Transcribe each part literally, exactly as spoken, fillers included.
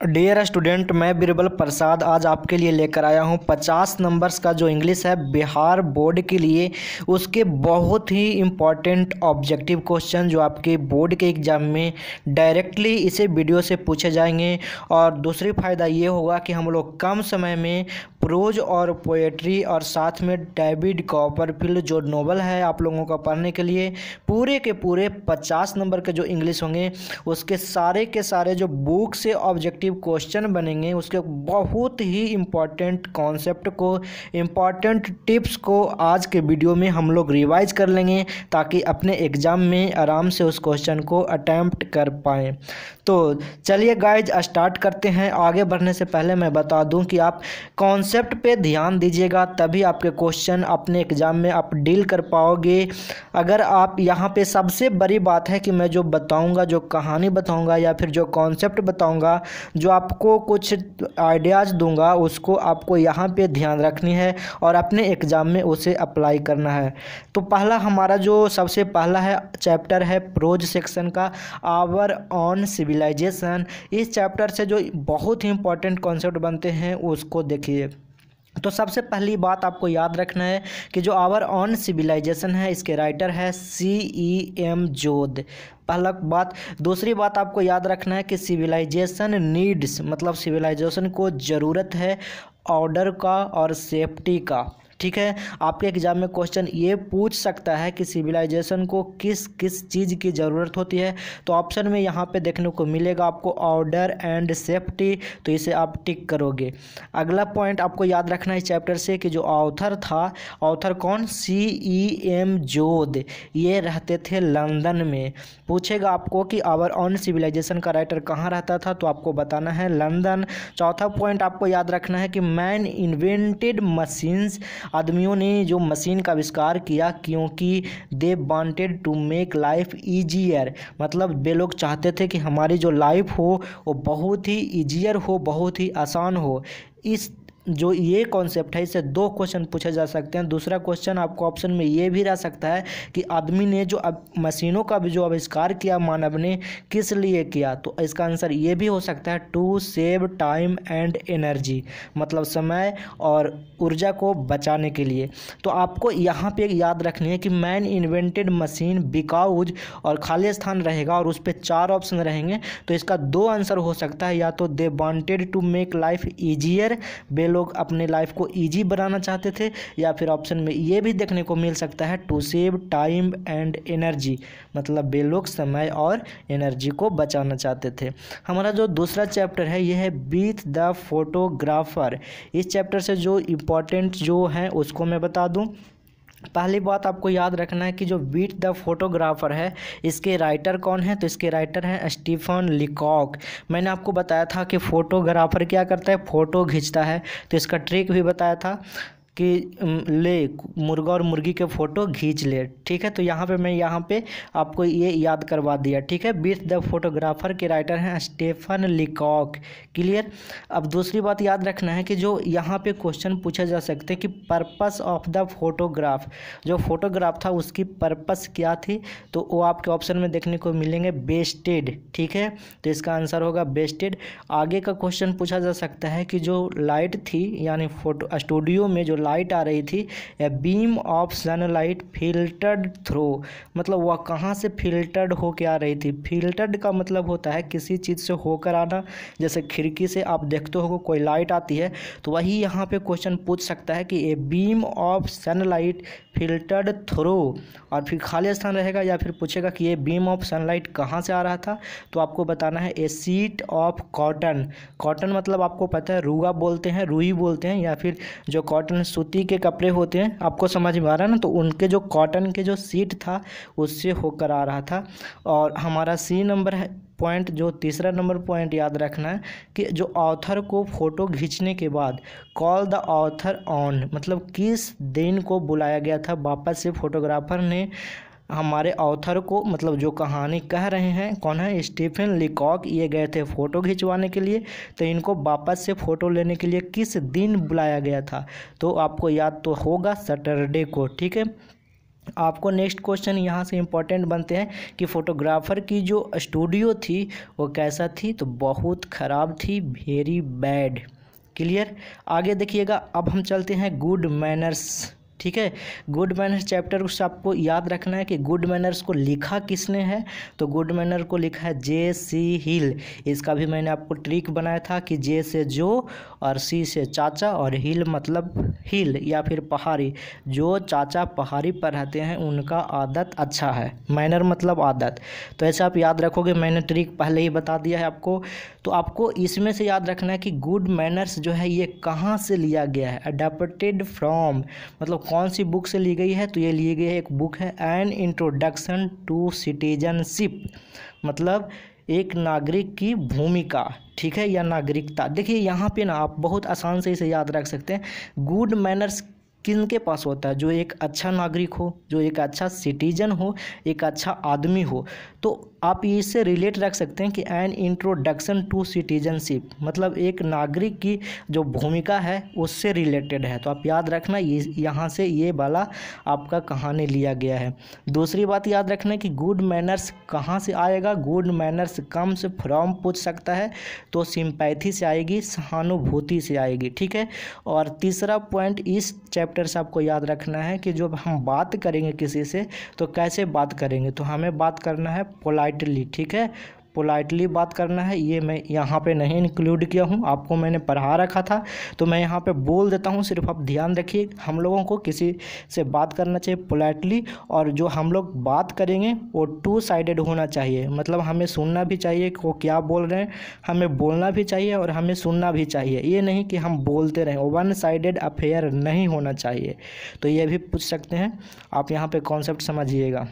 Dear student, मैं बिरबल प्रसाद आज आपके लिए लेकर आया हूं पचास नंबर्स का जो इंग्लिश है बिहार बोर्ड के लिए उसके बहुत ही इम्पॉर्टेंट ऑब्जेक्टिव क्वेश्चन जो आपके बोर्ड के एग्ज़ाम में डायरेक्टली इसे वीडियो से पूछे जाएंगे। और दूसरी फ़ायदा ये होगा कि हम लोग कम समय में प्रोज और पोएट्री और साथ में डेविड कॉपरफील्ड जो नोवेल है आप लोगों का पढ़ने के लिए पूरे के पूरे पचास नंबर के जो इंग्लिश होंगे उसके सारे के सारे जो बुक से ऑब्जेक्टिव क्वेश्चन बनेंगे उसके बहुत ही इम्पॉर्टेंट कॉन्सेप्ट को इम्पॉर्टेंट टिप्स को आज के वीडियो में हम लोग रिवाइज कर लेंगे ताकि अपने एग्ज़ाम में आराम से उस क्वेश्चन को अटैम्प्ट कर पाएँ। तो चलिए गाइज स्टार्ट करते हैं। आगे बढ़ने से पहले मैं बता दूं कि आप कॉन्सेप्ट पे ध्यान दीजिएगा तभी आपके क्वेश्चन अपने एग्ज़ाम में आप डील कर पाओगे। अगर आप यहाँ पे सबसे बड़ी बात है कि मैं जो बताऊंगा, जो कहानी बताऊंगा या फिर जो कॉन्सेप्ट बताऊंगा, जो आपको कुछ आइडियाज़ दूंगा उसको आपको यहाँ पे ध्यान रखनी है और अपने एग्ज़ाम में उसे अप्लाई करना है। तो पहला हमारा जो सबसे पहला है चैप्टर है प्रोज सेक्शन का आवर ऑन सिविलाइजेशन। इस चैप्टर से जो बहुत ही इंपॉर्टेंट कॉन्सेप्ट बनते हैं उसको देखिए। तो सबसे पहली बात आपको याद रखना है कि जो आवर ऑन सिविलाइजेशन है इसके राइटर है सी ई एम जोद। पहला बात। दूसरी बात आपको याद रखना है कि सिविलाइजेशन नीड्स मतलब सिविलाइजेशन को ज़रूरत है ऑर्डर का और सेफ्टी का। ठीक है, आपके एग्जाम में क्वेश्चन ये पूछ सकता है कि सिविलाइजेशन को किस किस चीज़ की ज़रूरत होती है। तो ऑप्शन में यहाँ पे देखने को मिलेगा आपको ऑर्डर एंड सेफ्टी, तो इसे आप टिक करोगे। अगला पॉइंट आपको याद रखना है इस चैप्टर से कि जो ऑथर था, ऑथर कौन, सी ई एम जोद, ये रहते थे लंदन में। पूछेगा आपको कि आवर ऑन सिविलाइजेशन का राइटर कहाँ रहता था, तो आपको बताना है लंदन। चौथा पॉइंट आपको याद रखना है कि मैन इन्वेंटेड मशीन्स, आदमियों ने जो मशीन का आविष्कार किया क्योंकि they wanted to make life easier, मतलब वे लोग चाहते थे कि हमारी जो लाइफ हो वो बहुत ही ईजियर हो, बहुत ही आसान हो। इस जो ये कॉन्सेप्ट है इससे दो क्वेश्चन पूछे जा सकते हैं। दूसरा क्वेश्चन आपको ऑप्शन में ये भी रह सकता है कि आदमी ने जो अब मशीनों का भी जो आविष्कार किया मानव ने किस लिए किया, तो इसका आंसर ये भी हो सकता है to save time and energy, मतलब समय और ऊर्जा को बचाने के लिए। तो आपको यहाँ पे याद रखनी है कि मैन इन्वेंटेड मशीन बिकॉज और खाली स्थान रहेगा और उस पर चार ऑप्शन रहेंगे, तो इसका दो आंसर हो सकता है, या तो they wanted to make life easier, लोग अपने लाइफ को इजी बनाना चाहते थे, या फिर ऑप्शन में ये भी देखने को मिल सकता है to save time and energy, मतलब वे लोग समय और एनर्जी को बचाना चाहते थे। हमारा जो दूसरा चैप्टर है ये है बीट द फोटोग्राफर। इस चैप्टर से जो इम्पोर्टेंट जो है उसको मैं बता दूं। पहली बात आपको याद रखना है कि जो बीट द फोटोग्राफर है इसके राइटर कौन है, तो इसके राइटर हैं स्टीफन लीकॉक। मैंने आपको बताया था कि फ़ोटोग्राफर क्या करता है, फ़ोटो खींचता है, तो इसका ट्रिक भी बताया था कि ले मुर्गा और मुर्गी के फ़ोटो खींच ले। ठीक है, तो यहाँ पे मैं यहाँ पे आपको ये याद करवा दिया। ठीक है, बीट द फोटोग्राफर के राइटर हैं स्टीफन लीकॉक। क्लियर। अब दूसरी बात याद रखना है कि जो यहाँ पे क्वेश्चन पूछा जा सकते हैं कि पर्पस ऑफ द फोटोग्राफ, जो फोटोग्राफ था उसकी पर्पस क्या थी, तो वो आपके ऑप्शन में देखने को मिलेंगे बेस्टेड। ठीक है, तो इसका आंसर होगा बेस्टेड। आगे का क्वेश्चन पूछा जा सकता है कि जो लाइट थी यानी फोटो स्टूडियो में जो लाइट आ रही थी, a beam of sunlight filtered through, मतलब वह कहाँ से फिल्टर्ड होकर आ रही थी। फिल्टर्ड का मतलब होता है किसी चीज़ से होकर आना, जैसे खिड़की से आप देखते हो कोई लाइट आती है, तो वही यहाँ पे क्वेश्चन पूछ सकता है कि a beam of sunlight filtered through, और फिर खाली स्थान रहेगा, या फिर पूछेगा कि ये बीम ऑफ सनलाइट कहाँ से आ रहा था, तो आपको बताना है a sheet of cotton. Cotton मतलब आपको पता है रुआ बोलते हैं, रुई बोलते हैं, या फिर जो कॉटन सूती के कपड़े होते हैं, आपको समझ में आ रहा है ना, तो उनके जो कॉटन के जो शीट था उससे होकर आ रहा था। और हमारा सी नंबर है पॉइंट, जो तीसरा नंबर पॉइंट याद रखना है कि जो ऑथर को फ़ोटो खींचने के बाद कॉल द ऑथर ऑन, मतलब किस दिन को बुलाया गया था वापस से फोटोग्राफर ने हमारे ऑथर को, मतलब जो कहानी कह रहे हैं कौन है, स्टीफन लीकॉक, ये गए थे फ़ोटो खिंचवाने के लिए, तो इनको वापस से फ़ोटो लेने के लिए किस दिन बुलाया गया था, तो आपको याद तो होगा सैटरडे को। ठीक है, आपको नेक्स्ट क्वेश्चन यहाँ से इम्पोर्टेंट बनते हैं कि फोटोग्राफर की जो स्टूडियो थी वो कैसा थी, तो बहुत ख़राब थी, वेरी बैड। क्लियर। आगे देखिएगा, अब हम चलते हैं गुड मैनर्स। ठीक है, गुड मैनर्स चैप्टर से आपको याद रखना है कि गुड मैनर्स को लिखा किसने है, तो गुड मैनर को लिखा है जे सी हिल। इसका भी मैंने आपको ट्रिक बनाया था कि जे से जो और सी से चाचा और हिल मतलब हिल या फिर पहाड़ी। जो चाचा पहाड़ी पर रहते हैं उनका आदत अच्छा है, मैनर मतलब आदत। तो ऐसे आप याद रखोगे, मैंने ट्रिक पहले ही बता दिया है आपको। तो आपको इसमें से याद रखना है कि गुड मैनर्स जो है ये कहाँ से लिया गया है, अडैप्टेड फ्रॉम मतलब कौन सी बुक से ली गई है, तो ये ली गई है, एक बुक है एन इंट्रोडक्शन टू सिटीजनशिप, मतलब एक नागरिक की भूमिका, ठीक है, या नागरिकता। देखिए यहाँ पे ना आप बहुत आसान से इसे याद रख सकते हैं। गुड मैनर्स किन के पास होता है, जो एक अच्छा नागरिक हो, जो एक अच्छा सिटीजन हो, एक अच्छा आदमी हो। तो आप इससे रिलेट रख सकते हैं कि एन इंट्रोडक्शन टू सिटीजनशिप मतलब एक नागरिक की जो भूमिका है उससे रिलेटेड है। तो आप याद रखना ये यहाँ से ये वाला आपका कहानी लिया गया है। दूसरी बात याद रखना कि गुड मैनर्स कहाँ से आएगा, गुड मैनर्स कम से फ्रॉम पूछ सकता है, तो सिंपैथी से आएगी, सहानुभूति से आएगी। ठीक है। और तीसरा पॉइंट इस चैप्टर से आपको याद रखना है कि जब हम बात करेंगे किसी से तो कैसे बात करेंगे, तो हमें बात करना है पोलाइटली। ठीक है, पोलाइटली बात करना है। ये मैं यहाँ पे नहीं इंक्लूड किया हूँ, आपको मैंने पढ़ा रखा था तो मैं यहाँ पे बोल देता हूँ, सिर्फ आप ध्यान रखिए। हम लोगों को किसी से बात करना चाहिए पोलाइटली, और जो हम लोग बात करेंगे वो टू साइडेड होना चाहिए, मतलब हमें सुनना भी चाहिए कि वो क्या बोल रहे हैं, हमें बोलना भी चाहिए और हमें सुनना भी चाहिए। ये नहीं कि हम बोलते रहें, वन साइडेड अफेयर नहीं होना चाहिए। तो ये भी पूछ सकते हैं, आप यहाँ पर कॉन्सेप्ट समझिएगा।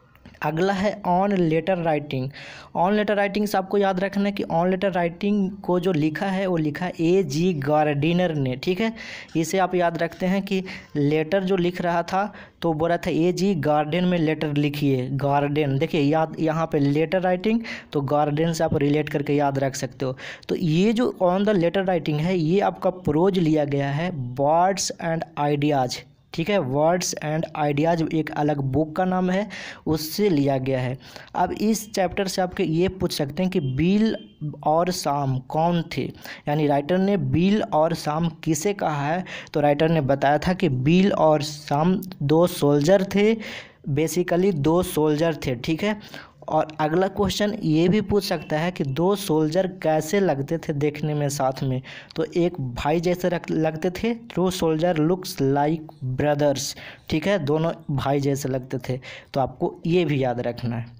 अगला है on letter writing. On letter writing से आपको याद रखना है कि ऑन लेटर राइटिंग को जो लिखा है वो लिखा है ए जी गार्डिनर ने। ठीक है, इसे आप याद रखते हैं कि लेटर जो लिख रहा था तो बोल रहा था ए जी गार्डन में लेटर लिखिए, गार्डन। देखिए याद यहाँ पे लेटर राइटिंग, तो गार्डन से आप रिलेट करके याद रख सकते हो। तो ये जो ऑन द लेटर राइटिंग है ये आपका प्रोज लिया गया है वर्ड्स एंड आइडियाज़। ठीक है, वर्ड्स एंड आइडियाज एक अलग बुक का नाम है, उससे लिया गया है। अब इस चैप्टर से आपके ये पूछ सकते हैं कि बिल और शाम कौन थे, यानी राइटर ने बिल और शाम किसे कहा है, तो राइटर ने बताया था कि बिल और शाम दो सोल्जर थे, बेसिकली दो सोल्जर थे। ठीक है। और अगला क्वेश्चन ये भी पूछ सकता है कि दो सोल्जर कैसे लगते थे देखने में साथ में, तो एक भाई जैसे लगते थे, two soldier looks like brothers. ठीक है, दोनों भाई जैसे लगते थे, तो आपको ये भी याद रखना है।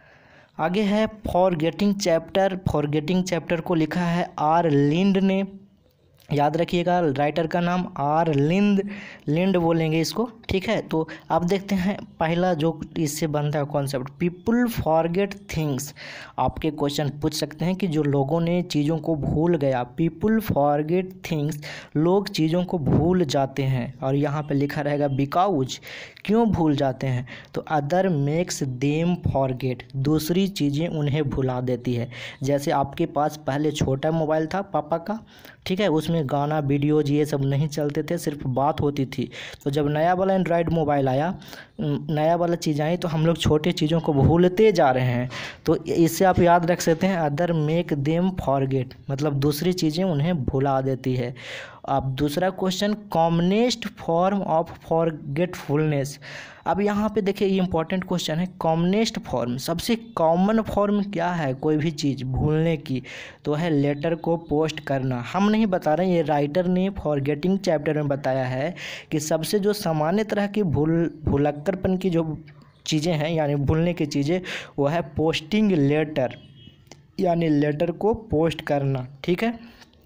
आगे है फॉरगेटिंग चैप्टर। फॉरगेटिंग चैप्टर को लिखा है आर लिंड ने, याद रखिएगा राइटर का नाम आर लिंड, लिंड बोलेंगे इसको। ठीक है, तो आप देखते हैं पहला जो इससे बनता है कॉन्सेप्ट, पीपल फॉरगेट थिंग्स। आपके क्वेश्चन पूछ सकते हैं कि जो लोगों ने चीज़ों को भूल गया, पीपल फॉरगेट थिंग्स, लोग चीज़ों को भूल जाते हैं। और यहाँ पे लिखा रहेगा बिकॉज, क्यों भूल जाते हैं, तो अदर मेक्स देम फॉरगेट, दूसरी चीज़ें उन्हें भुला देती है। जैसे आपके पास पहले छोटा मोबाइल था पापा का, ठीक है, उसमें गाना वीडियोज ये सब नहीं चलते थे, सिर्फ बात होती थी। तो जब नया वाला एंड्रॉयड मोबाइल आया, नया वाला चीज़ आई, तो हम लोग छोटे चीज़ों को भूलते जा रहे हैं। तो इससे आप याद रख सकते हैं अदर मेक देम फॉरगेट, मतलब दूसरी चीज़ें उन्हें भुला देती है। अब दूसरा question, commonest form of forgetfulness. अब यहाँ पे देखिए ये इंपॉर्टेंट क्वेश्चन है, कॉमनेस्ट फॉर्म, सबसे कॉमन फॉर्म क्या है कोई भी चीज़ भूलने की, तो है लेटर को पोस्ट करना। हम नहीं बता रहे हैं, ये राइटर ने फॉरगेटिंग चैप्टर में बताया है कि सबसे जो सामान्य तरह की भूल भुलक्कड़पन की जो चीज़ें हैं, यानी भूलने की चीज़ें, वो है पोस्टिंग लेटर, यानी लेटर को पोस्ट करना। ठीक है,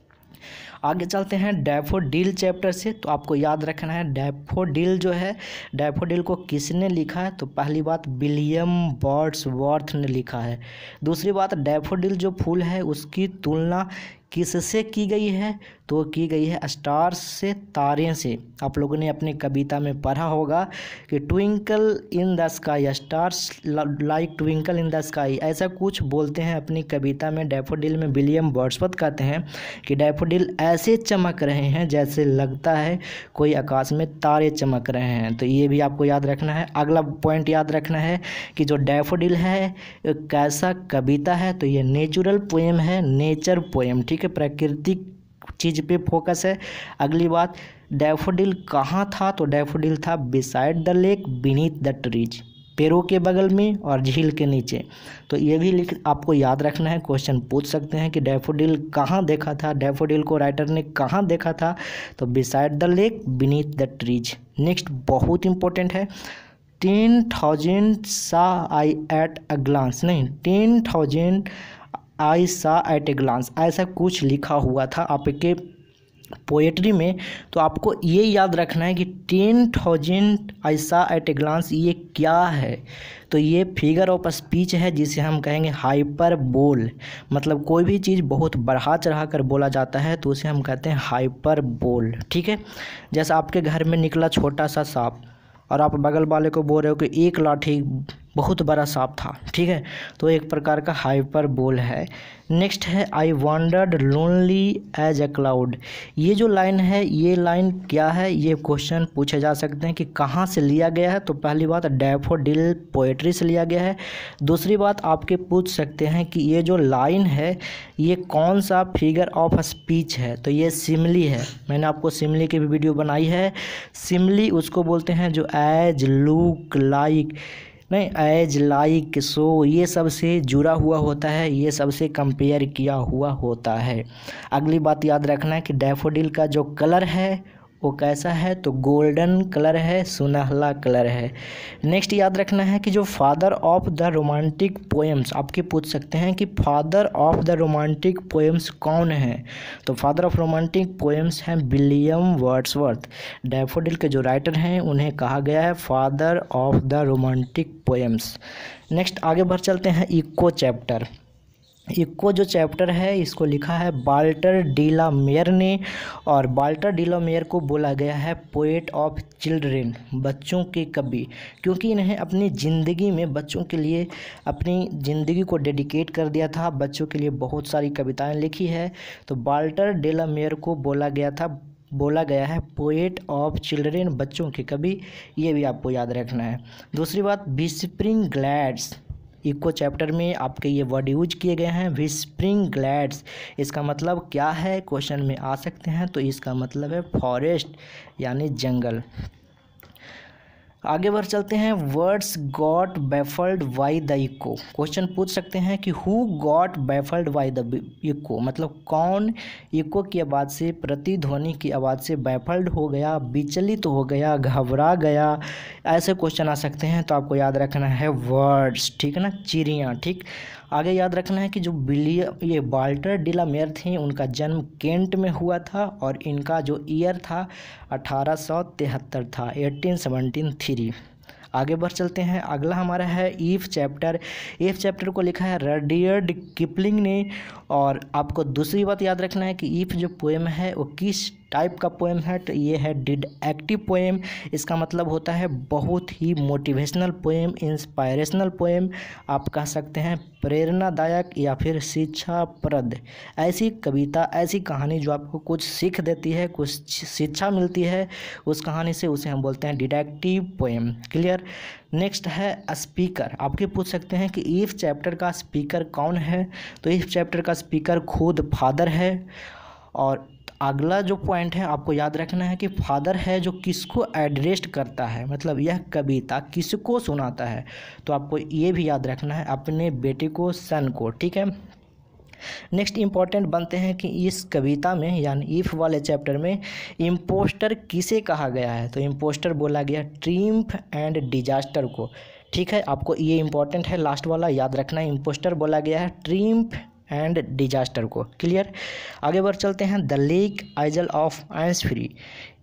आगे चलते हैं डैफोडिल चैप्टर से। तो आपको याद रखना है डैफोडिल जो है, डैफोडिल को किसने लिखा है, तो पहली बात विलियम वर्ड्सवर्थ ने लिखा है। दूसरी बात, डैफोडिल जो फूल है उसकी तुलना किससे की गई है? तो की गई है स्टार्स से, तारे से। आप लोगों ने अपनी कविता में पढ़ा होगा कि twinkle in the sky, stars like twinkle in the sky, ऐसा कुछ बोलते हैं अपनी कविता में डैफोडिल में। विलियम वर्ड्सवर्थ कहते हैं कि डैफोडिल ऐसे चमक रहे हैं जैसे लगता है कोई आकाश में तारे चमक रहे हैं। तो ये भी आपको याद रखना है। अगला पॉइंट याद रखना है कि जो डैफोडिल है कैसा कविता है, तो ये नेचुरल पोएम है, नेचर पोएम, ठीक है, प्राकृतिक चीज़ पे फोकस है। अगली बात, डैफोडिल कहाँ था? तो डैफोडिल था beside the lake beneath the trees, पेड़ों के बगल में और झील के नीचे। तो ये भी लिख आपको याद रखना है, क्वेश्चन पूछ सकते हैं कि डैफोडिल कहाँ देखा था, डैफोडिल को राइटर ने कहाँ देखा था? तो beside the lake beneath the trees. Next बहुत इंपॉर्टेंट है, ten thousand saw I at a glance, नहीं ten thousand I saw at a glance, ऐसा कुछ लिखा हुआ था आपके पोएट्री में। तो आपको ये याद रखना है कि ten thousand I saw at a glance ये क्या है? तो ये फिगर ऑफ स्पीच है जिसे हम कहेंगे हाइपरबोल। मतलब कोई भी चीज़ बहुत बढ़ा चढ़ा कर बोला जाता है तो उसे हम कहते हैं हाइपरबोल, ठीक है। जैसे आपके घर में निकला छोटा सा सांप और आप बगल वाले को बोल रहे हो कि एक लाठी बहुत बड़ा सांप था, ठीक है, तो एक प्रकार का हाइपरबोल है। नेक्स्ट है I wandered lonely as a cloud. ये जो लाइन है ये लाइन क्या है? ये क्वेश्चन पूछे जा सकते हैं कि कहाँ से लिया गया है। तो पहली बात डैफोडिल पोएट्री से लिया गया है। दूसरी बात आपके पूछ सकते हैं कि ये जो लाइन है ये कौन सा फिगर ऑफ स्पीच है? तो ये सिमली है। मैंने आपको सिमली की भी वीडियो बनाई है। सिमली उसको बोलते हैं जो एज, लुक, लाइक, नहीं एज, लाइक, सो, ये सब से जुड़ा हुआ होता है, ये सबसे कंपेयर किया हुआ होता है। अगली बात याद रखना है कि डैफोडिल का जो कलर है वो कैसा है? तो गोल्डन कलर है, सुनहला कलर है। नेक्स्ट याद रखना है कि जो father of the romantic poems, आपके पूछ सकते हैं कि father of the romantic poems कौन है? तो फादर ऑफ रोमांटिक पोएम्स हैं विलियम वर्ड्सवर्थ। डैफोडिल के जो राइटर हैं उन्हें कहा गया है father of the romantic poems. Next आगे बढ़ चलते हैं इको चैप्टर। इको जो चैप्टर है इसको लिखा है वाल्टर डी ला मेयर ने, और वाल्टर डी ला मेयर को बोला गया है पोएट ऑफ चिल्ड्रेन, बच्चों के कवि, क्योंकि इन्हें अपनी ज़िंदगी में बच्चों के लिए अपनी ज़िंदगी को डेडिकेट कर दिया था, बच्चों के लिए बहुत सारी कविताएं लिखी है। तो वाल्टर डी ला मेयर को बोला गया था बोला गया है पोएट ऑफ चिल्ड्रेन, बच्चों के कवि, ये भी आपको याद रखना है। दूसरी बात विस्परिंग ग्लैड्स, इको चैप्टर में आपके ये वर्ड यूज किए गए हैं विस्परिंग ग्लैड्स। इसका मतलब क्या है? क्वेश्चन में आ सकते हैं। तो इसका मतलब है फॉरेस्ट यानी जंगल। आगे बढ़ चलते हैं words got baffled by the echo. Question पूछ सकते हैं कि who got baffled by the echo, मतलब कौन इको की आवाज़ से, प्रतिध्वनि की आवाज़ से बैफल्ड हो गया, विचलित तो हो गया, घबरा गया, ऐसे क्वेश्चन आ सकते हैं। तो आपको याद रखना है वर्ड्स, ठीक है ना, चिड़ियाँ, ठीक। आगे याद रखना है कि जो विलियम ये वाल्टर डी ला मेयर थे उनका जन्म केंट में हुआ था और इनका जो ईयर था अठारह सौ तिहत्तर था, एटीन सेवेंटीन थ्री। आगे बढ़ चलते हैं। अगला हमारा है ईफ चैप्टर। ईफ चैप्टर को लिखा है रडियर्ड किपलिंग ने, और आपको दूसरी बात याद रखना है कि ईफ जो पोएम है वो किस टाइप का पोएम है? तो ये है डिडक्टिव पोएम। इसका मतलब होता है बहुत ही मोटिवेशनल पोएम, इंस्पायरेशनल पोएम, आप कह सकते हैं प्रेरणादायक या फिर शिक्षाप्रद। ऐसी कविता, ऐसी कहानी जो आपको कुछ सीख देती है, कुछ शिक्षा मिलती है उस कहानी से, उसे हम बोलते हैं डिडक्टिव पोएम। क्लियर। नेक्स्ट है स्पीकर। आपके पूछ सकते हैं कि ईफ चैप्टर का स्पीकर कौन है? तो ईफ चैप्टर का स्पीकर खुद फादर है। और अगला जो पॉइंट है आपको याद रखना है कि फादर है जो किसको एड्रेस्ड करता है, मतलब यह कविता किसको सुनाता है? तो आपको ये भी याद रखना है, अपने बेटे को, सन को, ठीक है। नेक्स्ट इम्पॉर्टेंट बनते हैं कि इस कविता में यानी ईफ वाले चैप्टर में इम्पोस्टर किसे कहा गया है? तो इम्पोस्टर बोला गया ट्रिम्फ एंड डिजास्टर को, ठीक है। आपको ये इम्पॉर्टेंट है, लास्ट वाला याद रखना है, इम्पोस्टर बोला गया है ट्रिम्फ एंड डिजास्टर को। क्लियर। आगे बढ़ चलते हैं the lake isle of Innisfree.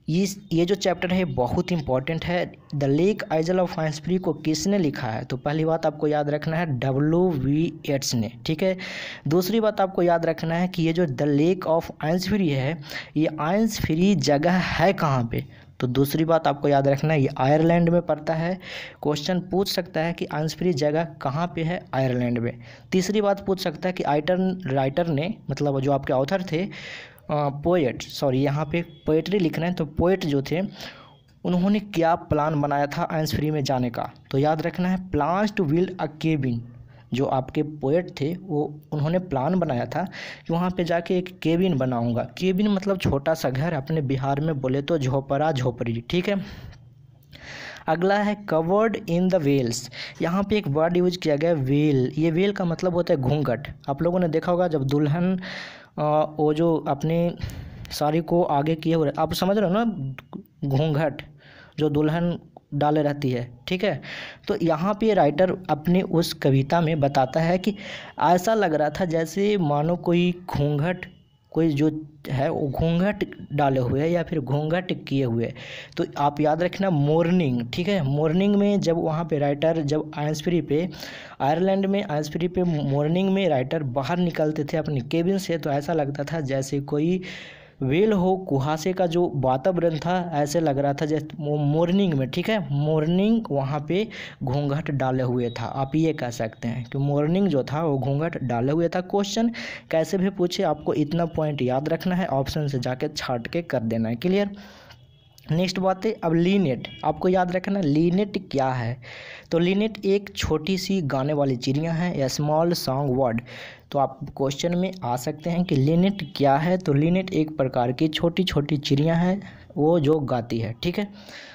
इस ये जो चैप्टर है बहुत इंपॉर्टेंट है। The lake isle of Innisfree को किसने लिखा है? तो पहली बात आपको याद रखना है डब्ल्यू वी एट्स ने, ठीक है। दूसरी बात आपको याद रखना है कि ये जो द लेक ऑफ आइंसफ्री है, ये आइंसफ्री जगह है कहाँ पे? तो दूसरी बात आपको याद रखना है ये आयरलैंड में पड़ता है। क्वेश्चन पूछ सकता है कि आइंसफ्री जगह कहाँ पे है? आयरलैंड में। तीसरी बात पूछ सकता है कि आइटर राइटर ने, मतलब जो आपके ऑथर थे, पोएट, सॉरी यहाँ पे पोएट्री लिख रहे हैं, तो पोएट जो थे उन्होंने क्या प्लान बनाया था आइंसफ्री में जाने का? तो याद रखना है plans to build a cabin. जो आपके पोएट थे वो उन्होंने प्लान बनाया था कि वहाँ पे जाके एक केबिन बनाऊंगा। केबिन मतलब छोटा सा घर, अपने बिहार में बोले तो झोपड़ा झोपड़ी, ठीक है। अगला है कवर्ड इन द वेल्स। यहाँ पे एक वर्ड यूज किया गया वेल। ये वेल का मतलब होता है घूंघट। आप लोगों ने देखा होगा जब दुल्हन वो जो अपने साड़ी को आगे किए हुए, आप समझ रहे हो ना, घूंघट जो दुल्हन डाले रहती है, ठीक है। तो यहाँ पे राइटर अपने उस कविता में बताता है कि ऐसा लग रहा था जैसे मानो कोई घूंघट, कोई जो है वो घूंघट डाले हुए है या फिर घूंघट किए हुए। तो आप याद रखना मॉर्निंग, ठीक है। मॉर्निंग में जब वहाँ पे राइटर जब आइंसफ्री पे, आयरलैंड में आइंसफ्री पे मॉर्निंग में राइटर बाहर निकलते थे अपने केबिन से, तो ऐसा लगता था जैसे कोई वेल हो, कुहासे का जो वातावरण था ऐसे लग रहा था जैसे मॉर्निंग में, ठीक है। मॉर्निंग वहाँ पे घूंघट डाले हुए था, आप ये कह सकते हैं कि मॉर्निंग जो था वो घूंघट डाले हुए था। क्वेश्चन कैसे भी पूछे आपको इतना पॉइंट याद रखना है, ऑप्शन से जाके छाट के कर देना है, क्लियर। नेक्स्ट बात है अब लीनेट, आपको याद रखना लीनेट क्या है? तो लीनेट एक छोटी सी गाने वाली चिड़िया है या स्मॉल सॉन्ग वर्ड। तो आप क्वेश्चन में आ सकते हैं कि लीनेट क्या है? तो लीनेट एक प्रकार की छोटी छोटी चिड़िया है वो जो गाती है, ठीक है।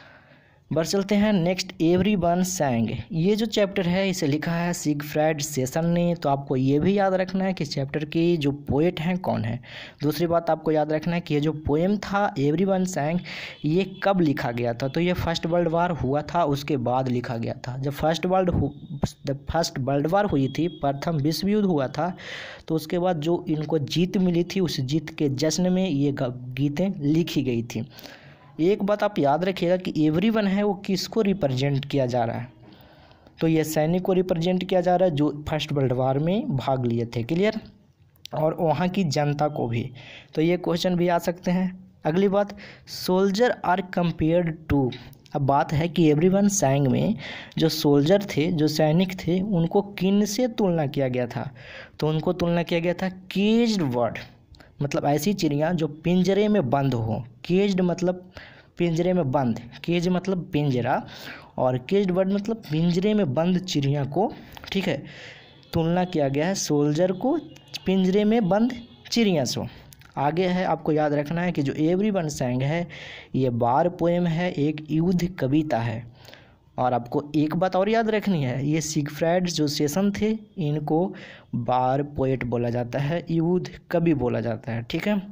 बढ़ चलते हैं नेक्स्ट, एवरीवन सैंग। ये जो चैप्टर है इसे लिखा है सिगफ्राइड शेसन ने। तो आपको ये भी याद रखना है कि चैप्टर की जो पोएट हैं कौन है। दूसरी बात आपको याद रखना है कि ये जो पोएम था एवरीवन सैंग, ये कब लिखा गया था? तो ये फर्स्ट वर्ल्ड वार हुआ था उसके बाद लिखा गया था। जब फर्स्ट वर्ल्ड जब फर्स्ट वर्ल्ड वार हुई थी, प्रथम विश्व युद्ध हुआ था, तो उसके बाद जो इनको जीत मिली थी उस जीत के जश्न में ये गीतें लिखी गई थी। एक बात आप याद रखिएगा कि एवरीवन है वो किसको रिप्रेजेंट किया जा रहा है? तो ये सैनिक को रिप्रेजेंट किया जा रहा है जो फर्स्ट वर्ल्ड वार में भाग लिए थे, क्लियर, और वहाँ की जनता को भी। तो ये क्वेश्चन भी आ सकते हैं। अगली बात, सोल्जर आर कंपेयर्ड टू। अब बात है कि एवरीवन सैंग में जो सोल्जर थे, जो सैनिक थे, उनको किन से तुलना किया गया था? तो उनको तुलना किया गया था केज्ड बर्ड, मतलब ऐसी चिड़िया जो पिंजरे में बंद हो। केज्ड मतलब पिंजरे में बंद, केज मतलब पिंजरा, और केज्ड बर्ड मतलब पिंजरे में बंद चिड़िया को, ठीक है, तुलना किया गया है सोल्जर को पिंजरे में बंद चिड़िया से। आगे है आपको याद रखना है कि जो एवरीवन सैंग है ये बार पोएम है, एक युद्ध कविता है। और आपको एक बात और याद रखनी है, ये सिगफ्राइड जो शेसन थे इनको बार पोएट बोला जाता है, युद्ध कवि बोला जाता है, ठीक है।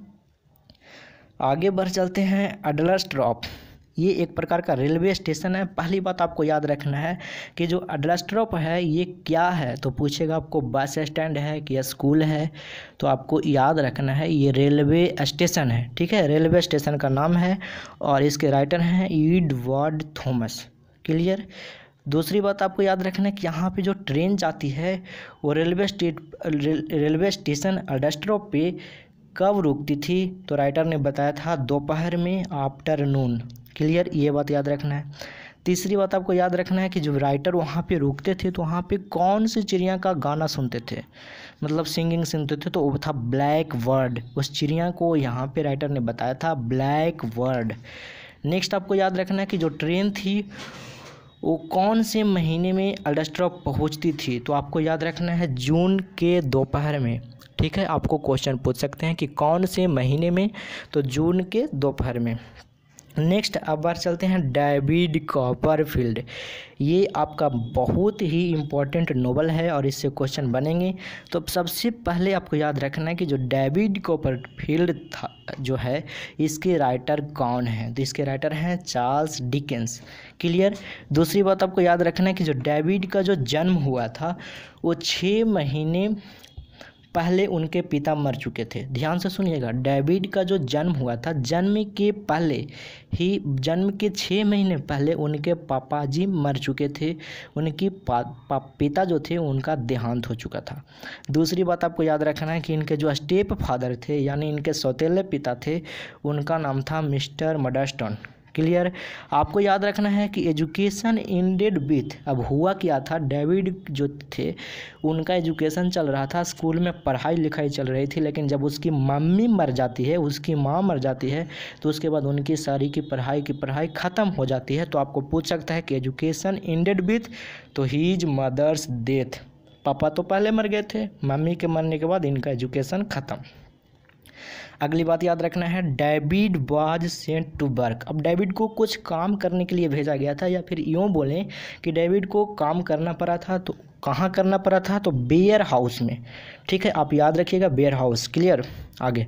आगे बढ़ चलते हैं, अडलर्स्ट्रॉप। ये एक प्रकार का रेलवे स्टेशन है। पहली बात आपको याद रखना है कि जो अडलर्स्ट्रॉप है ये क्या है? तो पूछेगा आपको बस स्टैंड है कि स्कूल है? तो आपको याद रखना है ये रेलवे स्टेशन है, ठीक है, रेलवे स्टेशन का नाम है और इसके राइटर हैं एडवर्ड थॉमस, क्लियर। दूसरी बात आपको याद रखना है कि यहाँ पे जो ट्रेन जाती है वो railway state railway station Adlestrop पे कब रुकती थी? तो राइटर ने बताया था दोपहर में, आफ्टरनून, क्लियर, ये बात याद रखना है। तीसरी बात आपको याद रखना है कि जब राइटर वहाँ पे रुकते थे तो वहाँ पे कौन सी चिड़िया का गाना सुनते थे, मतलब सिंगिंग सुनते थे? तो वो था ब्लैक बर्ड। उस चिड़िया को यहाँ पे राइटर ने बताया था ब्लैक बर्ड। नेक्स्ट आपको याद रखना है कि जो ट्रेन थी वो कौन से महीने में अडलर्स्ट्रॉप पहुँचती थी? तो आपको याद रखना है जून के दोपहर में, ठीक है। आपको क्वेश्चन पूछ सकते हैं कि कौन से महीने में? तो जून के दोपहर में। नेक्स्ट अब बार चलते हैं डेविड कॉपरफील्ड। ये आपका बहुत ही इम्पोर्टेंट नोवेल है और इससे क्वेश्चन बनेंगे। तो सबसे पहले आपको याद रखना है कि जो डेविड कॉपरफील्ड था जो है इसके राइटर कौन है? तो इसके राइटर हैं चार्ल्स डिकेंस, क्लियर। दूसरी बात आपको याद रखना है कि जो डेविड का जो जन्म हुआ था वो छः महीने पहले उनके पिता मर चुके थे। ध्यान से सुनिएगा, डेविड का जो जन्म हुआ था, जन्म के पहले ही, जन्म के छः महीने पहले उनके पापा जी मर चुके थे। उनकी पा, पा, पिता जो थे उनका देहांत हो चुका था। दूसरी बात आपको याद रखना है कि इनके जो स्टेप फादर थे, यानी इनके सौतेले पिता थे, उनका नाम था मिस्टर मडस्टोन। क्लियर। आपको याद रखना है कि एजुकेशन एंडेड विथ, अब हुआ क्या था, डेविड जो थे उनका एजुकेशन चल रहा था, स्कूल में पढ़ाई लिखाई चल रही थी, लेकिन जब उसकी मम्मी मर जाती है, उसकी माँ मर जाती है, तो उसके बाद उनकी सारी की पढ़ाई की पढ़ाई ख़त्म हो जाती है। तो आपको पूछ सकता है कि एजुकेशन एंडेड विथ, तो हीज मदर्स डेथ, पापा तो पहले मर गए थे, मम्मी के मरने के बाद इनका एजुकेशन ख़त्म। अगली बात याद रखना है, David was sent to work. अब डेविड को कुछ काम करने के लिए भेजा गया था, या फिर यूँ बोलें कि डेविड को काम करना पड़ा था। तो कहाँ करना पड़ा था, तो बेयर हाउस में। ठीक है, आप याद रखिएगा बेयर हाउस। क्लियर। आगे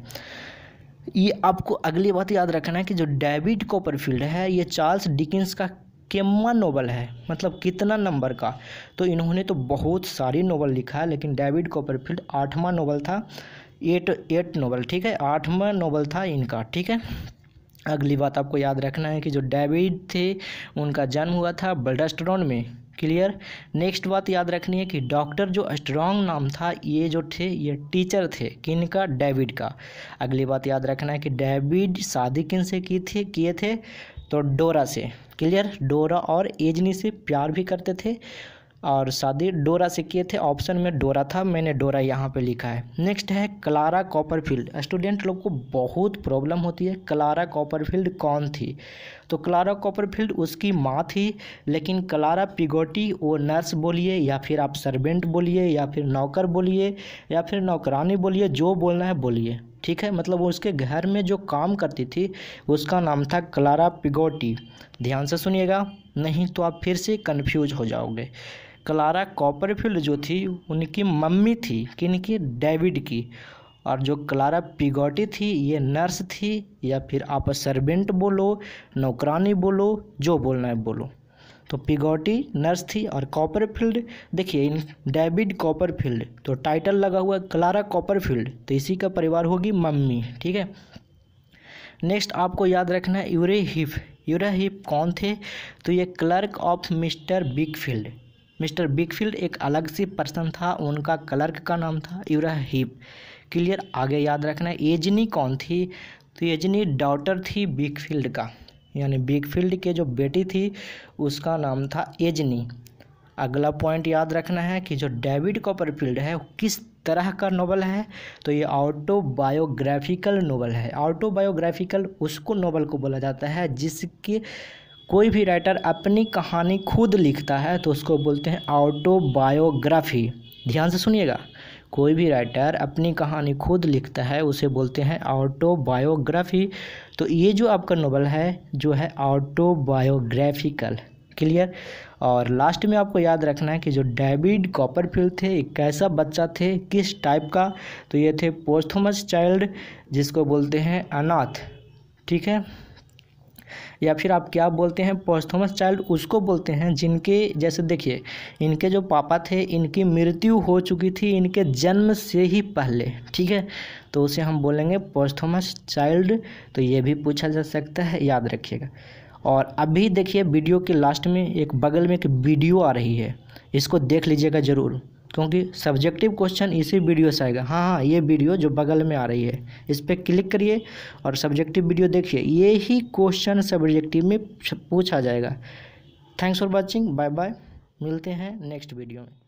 ये आपको अगली बात याद रखना है कि जो डेविड कॉपरफील्ड है, ये चार्ल्स डिकेंस का केम्मा नोवेल है, मतलब कितना नंबर का। तो इन्होंने तो बहुत सारी नोवेल लिखा है, लेकिन डेविड कॉपरफील्ड आठवां नोवेल था, एट एट नोवेल। ठीक है, आठवां नोवेल था इनका। ठीक है। अगली बात आपको याद रखना है कि जो डेविड थे उनका जन्म हुआ था बल्डस्टोन में। क्लियर। नेक्स्ट बात याद रखनी है कि डॉक्टर जो स्ट्रॉन्ग नाम था, ये जो थे ये टीचर थे, किनका, डेविड का। अगली बात याद रखना है कि डेविड शादी किन से की थी किए थे, तो डोरा से। क्लियर। डोरा और एजनी से प्यार भी करते थे, और शादी डोरा से किए थे। ऑप्शन में डोरा था, मैंने डोरा यहाँ पे लिखा है। नेक्स्ट है क्लारा कॉपरफील्ड। स्टूडेंट लोग को बहुत प्रॉब्लम होती है, क्लारा कॉपरफील्ड कौन थी। तो क्लारा कॉपरफील्ड उसकी माँ थी, लेकिन क्लारा पिगोटी वो नर्स बोलिए, या फिर आप सर्वेंट बोलिए, या फिर नौकर बोलिए, या फिर नौकरानी बोलिए, जो बोलना है बोलिए। ठीक है, मतलब वो उसके घर में जो काम करती थी उसका नाम था क्लारा पिगोटी। ध्यान से सुनिएगा, नहीं तो आप फिर से कन्फ्यूज हो जाओगे। क्लारा कॉपरफील्ड जो थी उनकी मम्मी थी, किनकी, डेविड की। और जो क्लारा पिगोटी थी ये नर्स थी, या फिर आप सर्वेंट बोलो, नौकरानी बोलो, जो बोलना है बोलो। तो पिगोटी नर्स थी, और कॉपरफील्ड, देखिए इन डेविड कॉपरफील्ड, तो टाइटल लगा हुआ क्लारा कॉपरफील्ड, तो इसी का परिवार होगी मम्मी। ठीक है। नेक्स्ट आपको याद रखना है यूरे हीप। यूरे हीप कौन थे, तो ये clerk of Mr Bigfield. Mr Bigfield एक अलग सी पर्सन था, उनका क्लर्क का नाम था यूरे हीप। क्लियर। आगे याद रखना है एजनी कौन थी, तो एजनी डॉटर थी बिगफील्ड का, यानी बिगफील्ड के जो बेटी थी उसका नाम था एजनी। अगला पॉइंट याद रखना है कि जो डेविड कॉपरफील्ड है किस तरह का नोवेल है, तो ये ऑटोबायोग्राफिकल नोवेल है। ऑटोबायोग्राफिकल उसको नोवेल को बोला जाता है जिसके कोई भी राइटर अपनी कहानी खुद लिखता है, तो उसको बोलते हैं ऑटोबायोग्राफी। ध्यान से सुनिएगा, कोई भी राइटर अपनी कहानी खुद लिखता है उसे बोलते हैं ऑटोबायोग्राफी। तो ये जो आपका नोवेल है जो है ऑटोबायोग्राफिकल। क्लियर। और लास्ट में आपको याद रखना है कि जो डेविड कॉपरफील्ड थे एक कैसा बच्चा थे, किस टाइप का, तो ये थे पोस्थुमस चाइल्ड, जिसको बोलते हैं अनाथ। ठीक है, या फिर आप क्या बोलते हैं, पोस्थुमस चाइल्ड उसको बोलते हैं जिनके, जैसे देखिए इनके जो पापा थे इनकी मृत्यु हो चुकी थी इनके जन्म से ही पहले। ठीक है, तो उसे हम बोलेंगे पोस्थुमस चाइल्ड। तो ये भी पूछा जा सकता है, याद रखिएगा। और अभी देखिए वीडियो के लास्ट में एक बगल में एक वीडियो आ रही है, इसको देख लीजिएगा ज़रूर, क्योंकि सब्जेक्टिव क्वेश्चन इसी वीडियो से आएगा। हाँ हाँ ये वीडियो जो बगल में आ रही है इस पर क्लिक करिए और सब्जेक्टिव वीडियो देखिए, ये ही क्वेश्चन सब्जेक्टिव में पूछा जाएगा। Thanks for watching, bye bye, मिलते हैं नेक्स्ट वीडियो में।